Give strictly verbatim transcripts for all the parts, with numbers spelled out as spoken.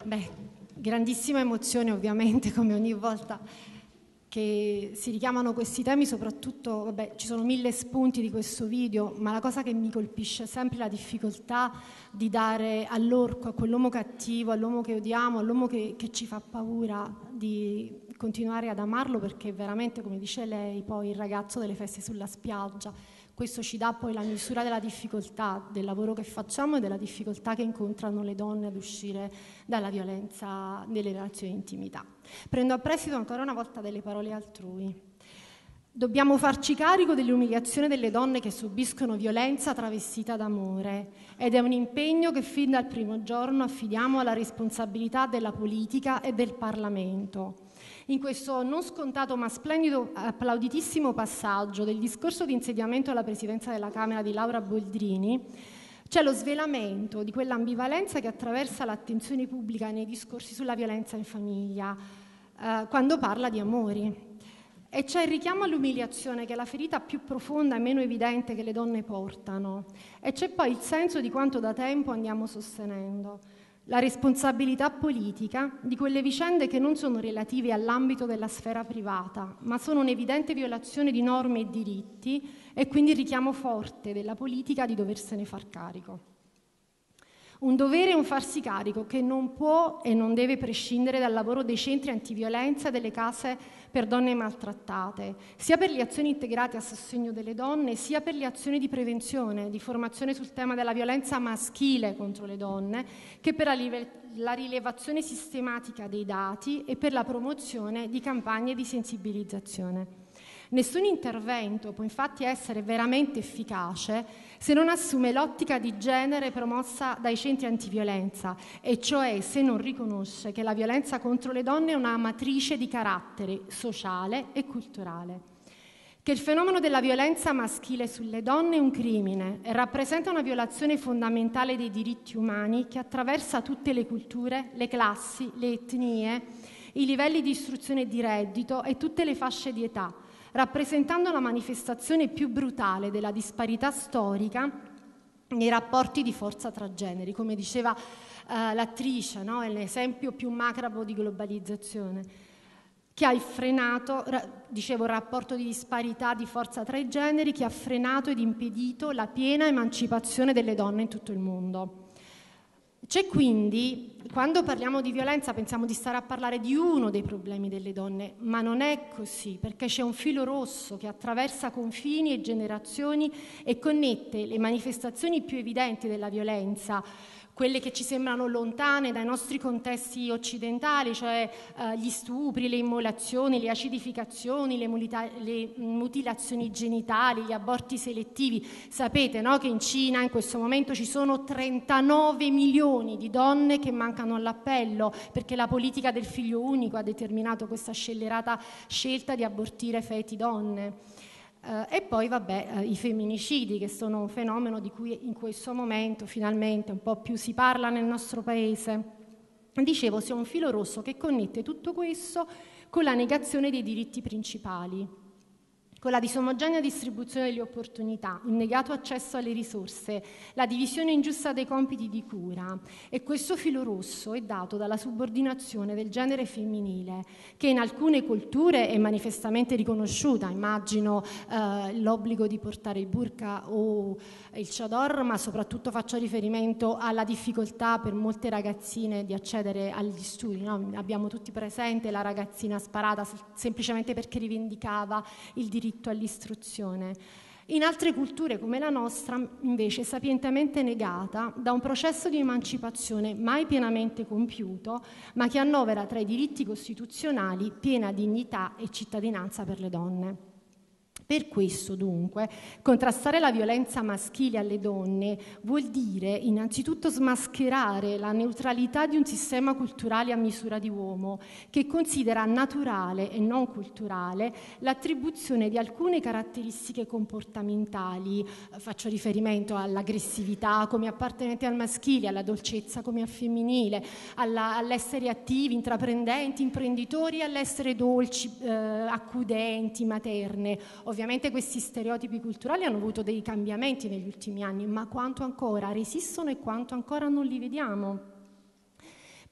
Beh, grandissima emozione ovviamente, come ogni volta che si richiamano questi temi, soprattutto, vabbè, ci sono mille spunti di questo video, ma la cosa che mi colpisce è sempre la difficoltà di dare all'orco, a quell'uomo cattivo, all'uomo che odiamo, all'uomo che, che ci fa paura, di continuare ad amarlo, perché veramente, come dice lei, poi il ragazzo delle feste sulla spiaggia, questo ci dà poi la misura della difficoltà del lavoro che facciamo e della difficoltà che incontrano le donne ad uscire dalla violenza nelle relazioni di intimità. Prendo a prestito ancora una volta delle parole altrui. Dobbiamo farci carico dell'umiliazione delle donne che subiscono violenza travestita d'amore, ed è un impegno che fin dal primo giorno affidiamo alla responsabilità della politica e del Parlamento. In questo non scontato ma splendido, applauditissimo passaggio del discorso di insediamento alla presidenza della Camera di Laura Boldrini c'è lo svelamento di quell'ambivalenza che attraversa l'attenzione pubblica nei discorsi sulla violenza in famiglia, eh, quando parla di amori. E c'è il richiamo all'umiliazione, che è la ferita più profonda e meno evidente che le donne portano. E c'è poi il senso di quanto da tempo andiamo sostenendo: la responsabilità politica di quelle vicende che non sono relative all'ambito della sfera privata, ma sono un'evidente violazione di norme e diritti, e quindi il richiamo forte della politica di doversene far carico. Un dovere e un farsi carico che non può e non deve prescindere dal lavoro dei centri antiviolenza e delle case per donne maltrattate, sia per le azioni integrate a sostegno delle donne, sia per le azioni di prevenzione, di formazione sul tema della violenza maschile contro le donne, che per la rilevazione sistematica dei dati e per la promozione di campagne di sensibilizzazione. Nessun intervento può infatti essere veramente efficace se non assume l'ottica di genere promossa dai centri antiviolenza, e cioè se non riconosce che la violenza contro le donne è una matrice di carattere sociale e culturale, che il fenomeno della violenza maschile sulle donne è un crimine e rappresenta una violazione fondamentale dei diritti umani che attraversa tutte le culture, le classi, le etnie, i livelli di istruzione e di reddito e tutte le fasce di età, rappresentando la manifestazione più brutale della disparità storica nei rapporti di forza tra generi. Come diceva eh, l'attrice, no? È l'esempio più macabro di globalizzazione, che ha frenato, ra, dicevo, il rapporto di disparità di forza tra i generi, che ha frenato ed impedito la piena emancipazione delle donne in tutto il mondo. C'è quindi, quando parliamo di violenza, pensiamo di stare a parlare di uno dei problemi delle donne, ma non è così, perché c'è un filo rosso che attraversa confini e generazioni e connette le manifestazioni più evidenti della violenza, quelle che ci sembrano lontane dai nostri contesti occidentali, cioè eh, gli stupri, le immolazioni, le acidificazioni, le, mulita- le mutilazioni genitali, gli aborti selettivi. Sapete, no, che in Cina in questo momento ci sono trentanove milioni di donne che mancano all'appello perché la politica del figlio unico ha determinato questa scellerata scelta di abortire feti donne. Uh, e poi vabbè uh, i femminicidi, che sono un fenomeno di cui in questo momento finalmente un po' più si parla nel nostro paese. Dicevo, c'è un filo rosso che connette tutto questo con la negazione dei diritti principali, con la disomogenea distribuzione delle opportunità, il negato accesso alle risorse, la divisione ingiusta dei compiti di cura. E questo filo rosso è dato dalla subordinazione del genere femminile, che in alcune culture è manifestamente riconosciuta. Immagino eh, l'obbligo di portare il burqa o il chador, ma soprattutto faccio riferimento alla difficoltà per molte ragazzine di accedere agli studi, no? Abbiamo tutti presente la ragazzina sparata semplicemente perché rivendicava il diritto all'istruzione. In altre culture come la nostra, invece, è sapientemente negata da un processo di emancipazione mai pienamente compiuto, ma che annovera tra i diritti costituzionali piena dignità e cittadinanza per le donne. Per questo, dunque, contrastare la violenza maschile alle donne vuol dire innanzitutto smascherare la neutralità di un sistema culturale a misura di uomo, che considera naturale e non culturale l'attribuzione di alcune caratteristiche comportamentali. Faccio riferimento all'aggressività come appartenente al maschile, alla dolcezza come al femminile, alla, all'essere attivi, intraprendenti, imprenditori, all'essere dolci, eh, accudenti, materne. Ovviamente questi stereotipi culturali hanno avuto dei cambiamenti negli ultimi anni, ma quanto ancora resistono e quanto ancora non li vediamo.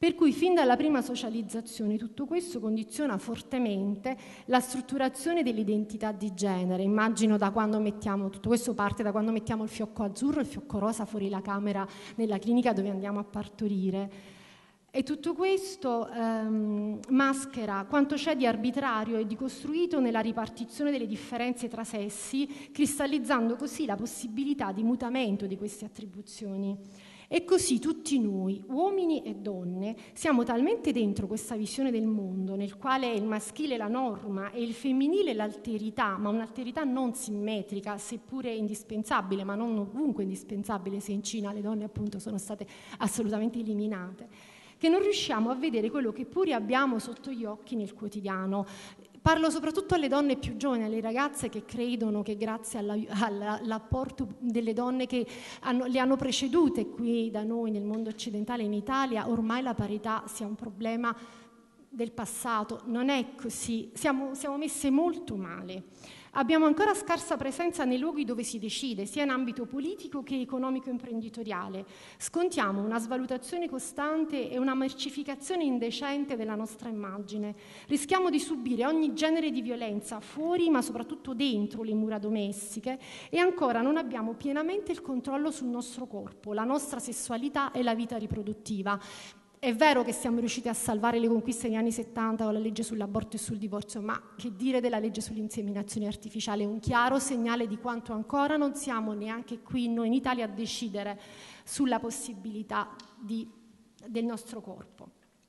Per cui fin dalla prima socializzazione tutto questo condiziona fortemente la strutturazione dell'identità di genere. Immagino da quando mettiamo, tutto questo parte da quando mettiamo il fiocco azzurro e il fiocco rosa fuori la camera nella clinica dove andiamo a partorire. E tutto questo ehm, maschera quanto c'è di arbitrario e di costruito nella ripartizione delle differenze tra sessi, cristallizzando così la possibilità di mutamento di queste attribuzioni. E così tutti noi, uomini e donne, siamo talmente dentro questa visione del mondo nel quale è il maschile la norma e il femminile l'alterità, ma un'alterità non simmetrica, seppure indispensabile, ma non ovunque indispensabile, se in Cina le donne appunto sono state assolutamente eliminate, che non riusciamo a vedere quello che pure abbiamo sotto gli occhi nel quotidiano. Parlo soprattutto alle donne più giovani, alle ragazze che credono che grazie alla, alla, all'apporto delle donne che hanno, le hanno precedute qui da noi nel mondo occidentale, in Italia, ormai la parità sia un problema del passato. Non è così, siamo, siamo messe molto male. Abbiamo ancora scarsa presenza nei luoghi dove si decide, sia in ambito politico che economico-imprenditoriale. Scontiamo una svalutazione costante e una mercificazione indecente della nostra immagine. Rischiamo di subire ogni genere di violenza fuori, ma soprattutto dentro le mura domestiche, e ancora non abbiamo pienamente il controllo sul nostro corpo, la nostra sessualità e la vita riproduttiva. È vero che siamo riusciti a salvare le conquiste negli anni settanta con la legge sull'aborto e sul divorzio, ma che dire della legge sull'inseminazione artificiale? È un chiaro segnale di quanto ancora non siamo neanche qui noi in Italia a decidere sulla possibilità di, del nostro corpo.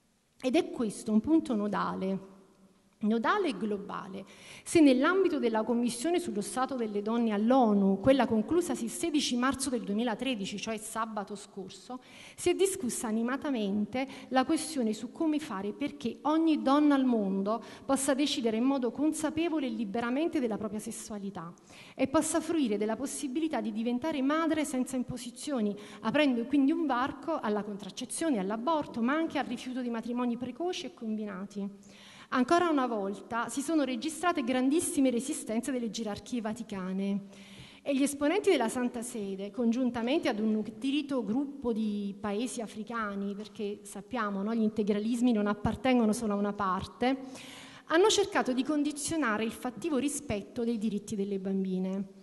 Ed è questo un punto nodale. Nodale e globale. Se nell'ambito della Commissione sullo Stato delle Donne all'ONU, quella conclusasi il sedici marzo del duemilatredici, cioè sabato scorso, si è discussa animatamente la questione su come fare perché ogni donna al mondo possa decidere in modo consapevole e liberamente della propria sessualità e possa fruire della possibilità di diventare madre senza imposizioni, aprendo quindi un varco alla contraccezione, all'aborto, ma anche al rifiuto di matrimoni precoci e combinati. Ancora una volta si sono registrate grandissime resistenze delle gerarchie vaticane e gli esponenti della Santa Sede, congiuntamente ad un nutrito gruppo di paesi africani, perché sappiamo, no, gli integralismi non appartengono solo a una parte, hanno cercato di condizionare il fattivo rispetto dei diritti delle bambine.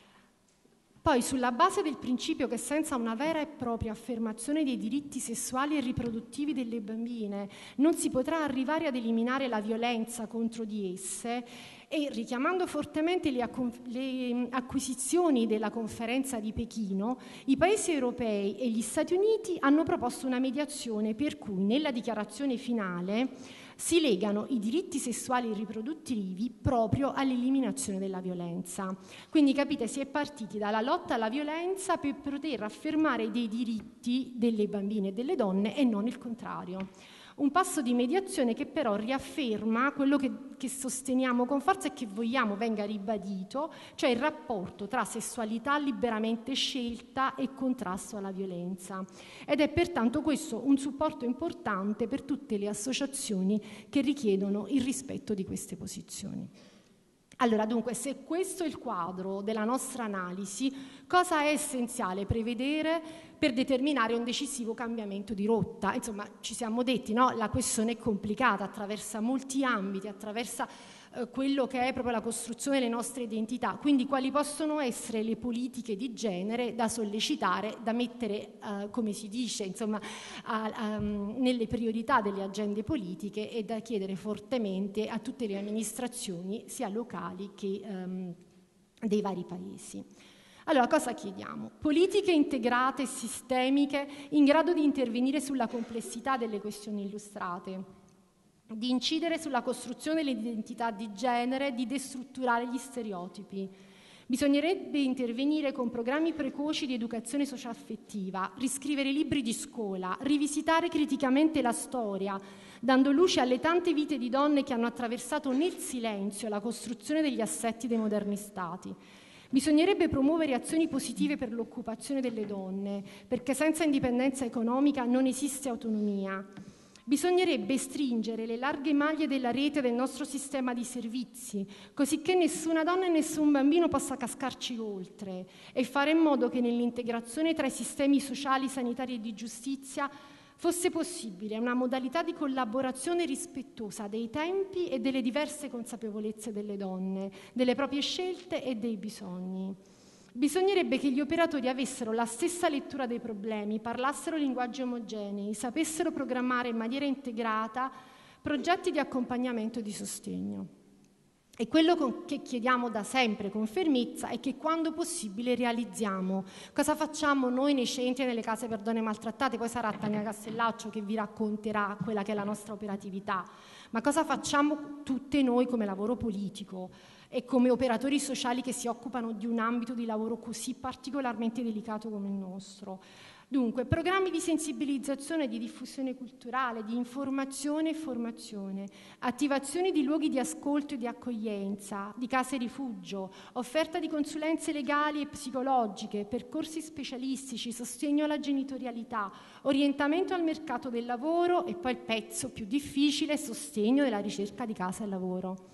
Poi, sulla base del principio che senza una vera e propria affermazione dei diritti sessuali e riproduttivi delle bambine non si potrà arrivare ad eliminare la violenza contro di esse, e richiamando fortemente le, acc- le acquisizioni della conferenza di Pechino, i paesi europei e gli Stati Uniti hanno proposto una mediazione per cui nella dichiarazione finale si legano i diritti sessuali e riproduttivi proprio all'eliminazione della violenza. Quindi capite, si è partiti dalla lotta alla violenza per poter affermare dei diritti delle bambine e delle donne e non il contrario. Un passo di mediazione che però riafferma quello che, che sosteniamo con forza e che vogliamo venga ribadito, cioè il rapporto tra sessualità liberamente scelta e contrasto alla violenza. Ed è pertanto questo un supporto importante per tutte le associazioni che richiedono il rispetto di queste posizioni. Allora, dunque, se questo è il quadro della nostra analisi, cosa è essenziale prevedere per determinare un decisivo cambiamento di rotta? Insomma, ci siamo detti, no? La questione è complicata, attraversa molti ambiti, attraversa eh, quello che è proprio la costruzione delle nostre identità. Quindi quali possono essere le politiche di genere da sollecitare, da mettere, eh, come si dice, insomma, a, a, nelle priorità delle agende politiche e da chiedere fortemente a tutte le amministrazioni, sia locali che ehm, dei vari paesi. Allora, cosa chiediamo? Politiche integrate e sistemiche in grado di intervenire sulla complessità delle questioni illustrate, di incidere sulla costruzione dell'identità di genere, di destrutturare gli stereotipi. Bisognerebbe intervenire con programmi precoci di educazione socioaffettiva, riscrivere libri di scuola, rivisitare criticamente la storia, dando luce alle tante vite di donne che hanno attraversato nel silenzio la costruzione degli assetti dei moderni stati. Bisognerebbe promuovere azioni positive per l'occupazione delle donne, perché senza indipendenza economica non esiste autonomia. Bisognerebbe stringere le larghe maglie della rete del nostro sistema di servizi, così che nessuna donna e nessun bambino possa cascarci oltre, e fare in modo che nell'integrazione tra i sistemi sociali, sanitari e di giustizia fosse possibile una modalità di collaborazione rispettosa dei tempi e delle diverse consapevolezze delle donne, delle proprie scelte e dei bisogni. Bisognerebbe che gli operatori avessero la stessa lettura dei problemi, parlassero linguaggi omogenei, sapessero programmare in maniera integrata progetti di accompagnamento e di sostegno. E quello che chiediamo da sempre con fermezza è che quando possibile realizziamo. Cosa facciamo noi nei centri e nelle case per donne maltrattate? Poi sarà Tania Castellaccio che vi racconterà quella che è la nostra operatività. Ma cosa facciamo tutte noi come lavoro politico e come operatori sociali che si occupano di un ambito di lavoro così particolarmente delicato come il nostro? Dunque, programmi di sensibilizzazione, di diffusione culturale, di informazione e formazione, attivazioni di luoghi di ascolto e di accoglienza, di case rifugio, offerta di consulenze legali e psicologiche, percorsi specialistici, sostegno alla genitorialità, orientamento al mercato del lavoro e poi il pezzo più difficile, sostegno della ricerca di casa e lavoro.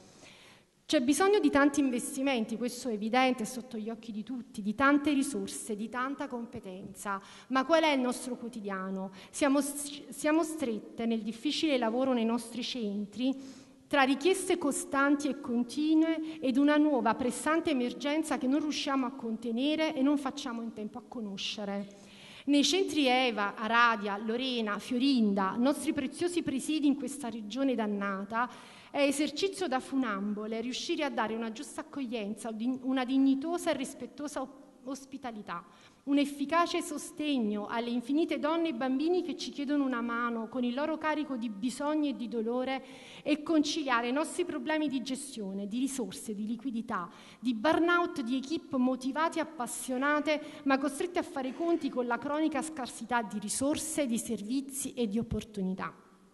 C'è bisogno di tanti investimenti, questo è evidente, è sotto gli occhi di tutti, di tante risorse, di tanta competenza. Ma qual è il nostro quotidiano? Siamo, siamo strette nel difficile lavoro nei nostri centri tra richieste costanti e continue ed una nuova pressante emergenza che non riusciamo a contenere e non facciamo in tempo a conoscere. Nei centri Eva, Aradia, Lorena, Fiorinda, nostri preziosi presidi in questa regione dannata, è esercizio da funambole riuscire a dare una giusta accoglienza, una dignitosa e rispettosa ospitalità, un efficace sostegno alle infinite donne e bambini che ci chiedono una mano con il loro carico di bisogni e di dolore e conciliare i nostri problemi di gestione, di risorse, di liquidità, di burnout di equip motivate e appassionate ma costrette a fare i conti con la cronica scarsità di risorse, di servizi e di opportunità.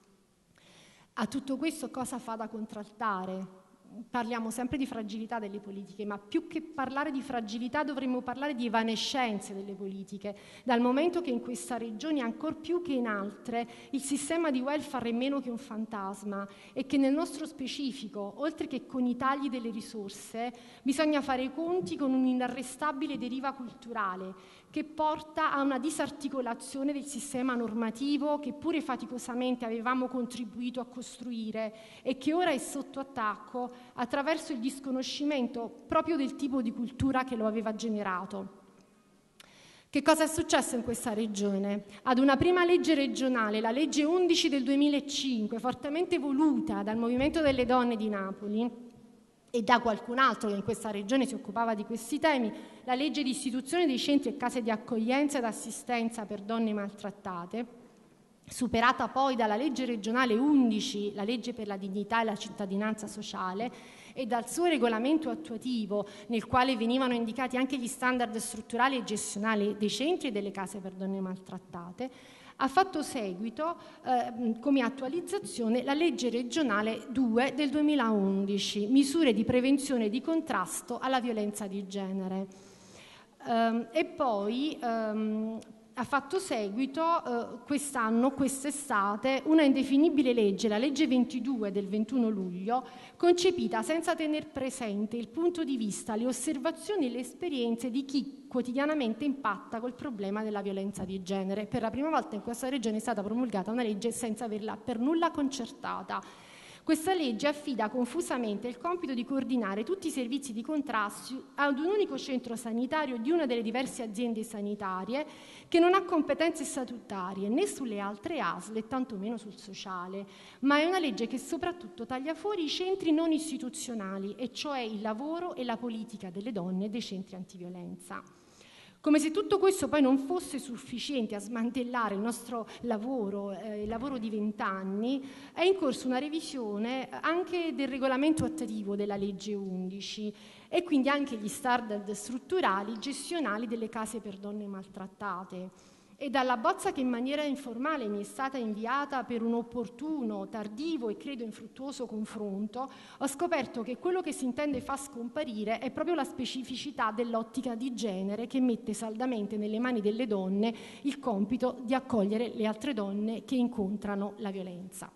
A tutto questo cosa fa da contraltare? Parliamo sempre di fragilità delle politiche, ma più che parlare di fragilità dovremmo parlare di evanescenze delle politiche, dal momento che in questa regione, ancor più che in altre, il sistema di welfare è meno che un fantasma e che nel nostro specifico, oltre che con i tagli delle risorse, bisogna fare i conti con un'inarrestabile deriva culturale che porta a una disarticolazione del sistema normativo che pure faticosamente avevamo contribuito a costruire e che ora è sotto attacco attraverso il disconoscimento proprio del tipo di cultura che lo aveva generato. Che cosa è successo in questa regione? Ad una prima legge regionale, la legge undici del duemilacinque, fortemente voluta dal Movimento delle Donne di Napoli e da qualcun altro che in questa regione si occupava di questi temi, la legge di istituzione dei centri e case di accoglienza ed assistenza per donne maltrattate, superata poi dalla legge regionale undici, la legge per la dignità e la cittadinanza sociale, e dal suo regolamento attuativo, nel quale venivano indicati anche gli standard strutturali e gestionali dei centri e delle case per donne maltrattate, ha fatto seguito eh, come attualizzazione la legge regionale due del duemilaundici, misure di prevenzione e di contrasto alla violenza di genere. Um, e poi um, ha fatto seguito eh, quest'anno, quest'estate, una indefinibile legge, la legge ventidue del ventuno luglio, concepita senza tener presente il punto di vista, le osservazioni e le esperienze di chi quotidianamente impatta col problema della violenza di genere. Per la prima volta in questa regione è stata promulgata una legge senza averla per nulla concertata. Questa legge affida confusamente il compito di coordinare tutti i servizi di contrasto ad un unico centro sanitario di una delle diverse aziende sanitarie che non ha competenze statutarie né sulle altre A S L e tantomeno sul sociale, ma è una legge che soprattutto taglia fuori i centri non istituzionali, e cioè il lavoro e la politica delle donne dei centri antiviolenza. Come se tutto questo poi non fosse sufficiente a smantellare il nostro lavoro, eh, il lavoro di vent'anni, è in corso una revisione anche del regolamento attuativo della legge undici e quindi anche gli standard strutturali gestionali delle case per donne maltrattate. E dalla bozza che in maniera informale mi è stata inviata per un opportuno, tardivo e credo infruttuoso confronto, ho scoperto che quello che si intende far scomparire è proprio la specificità dell'ottica di genere che mette saldamente nelle mani delle donne il compito di accogliere le altre donne che incontrano la violenza.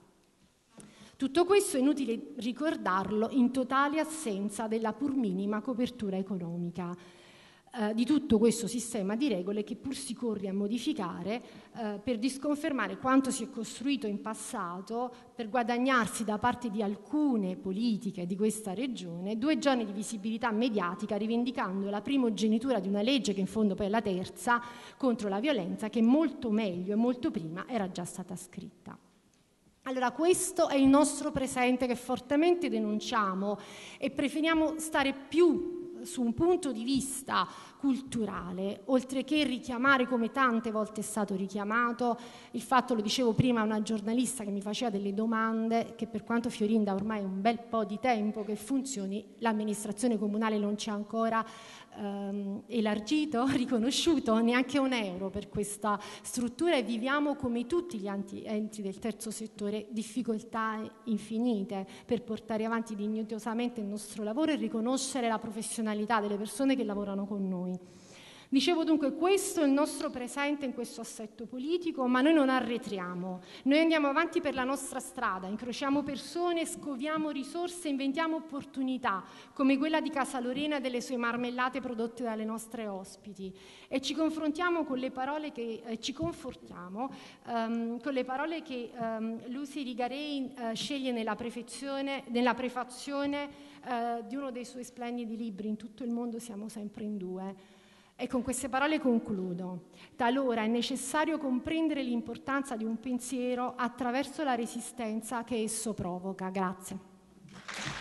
Tutto questo è inutile ricordarlo in totale assenza della pur minima copertura economica. eh, di tutto questo sistema di regole che pur si corre a modificare eh, per disconfermare quanto si è costruito in passato, per guadagnarsi da parte di alcune politiche di questa regione due giorni di visibilità mediatica, rivendicando la primogenitura di una legge che in fondo poi è la terza contro la violenza, che molto meglio e molto prima era già stata scritta. Allora, questo è il nostro presente che fortemente denunciamo e preferiamo stare più su un punto di vista culturale, oltre che richiamare, come tante volte è stato richiamato, il fatto, lo dicevo prima a una giornalista che mi faceva delle domande, che per quanto Fiorinda ormai è un bel po' di tempo che funzioni, l'amministrazione comunale non c'è ancora ehm, elargito, riconosciuto neanche un euro per questa struttura e viviamo come tutti gli enti del terzo settore difficoltà infinite per portare avanti dignitosamente il nostro lavoro e riconoscere la professionalità delle persone che lavorano con noi. Dicevo dunque, questo è il nostro presente in questo assetto politico, ma noi non arretriamo, noi andiamo avanti per la nostra strada, incrociamo persone, scoviamo risorse, inventiamo opportunità, come quella di Casa Lorena e delle sue marmellate prodotte dalle nostre ospiti, e ci confrontiamo con le parole che eh, ci confortiamo um, con le parole che um, Lucy Rigarei uh, sceglie nella prefazione, nella prefazione uh, di uno dei suoi splendidi libri, In tutto il mondo siamo sempre in due. E con queste parole concludo. Talora è necessario comprendere l'importanza di un pensiero attraverso la resistenza che esso provoca. Grazie.